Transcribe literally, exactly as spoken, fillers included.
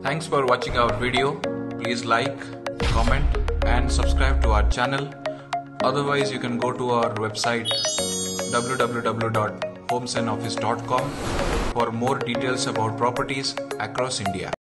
Thanks for watching our video. Please like, comment and subscribe to our channel. Otherwise, you can go to our website w w w dot homes and office dot com for more details about properties across India.